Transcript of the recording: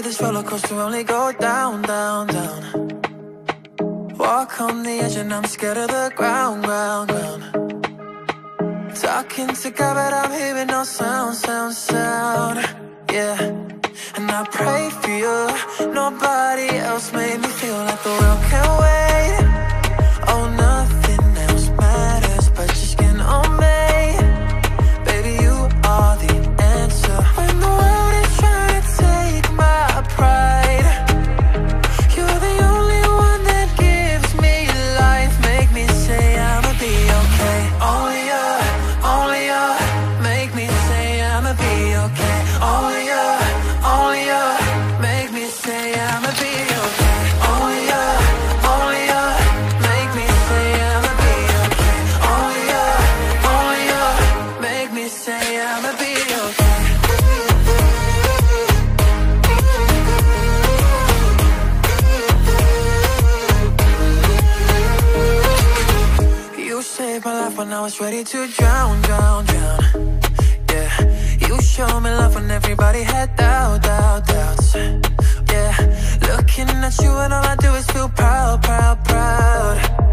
this roller coaster only go down, down, down. Walk on the edge and I'm scared of the ground, ground, ground. Talking to God but I'm hearing no sound, sound, sound. Yeah, and I pray for you. Nobody else made me feel like the world can't wait. Oh, nothing else matters but your skin on me. Baby, you are the answer. When the world is trying to take my pride, you're the only one that gives me life. Make me say I'ma be okay. Only you make me say I'ma be okay. Only you make me say I'ma be okay. Only you make me say I'ma be okay. Only you make me say I'ma be okay. You saved my life when I was ready to drown, drown, drown. Yeah, you showed me love when everybody had doubt, doubt, doubts. Yeah, looking at you and all I do is feel proud, proud, proud.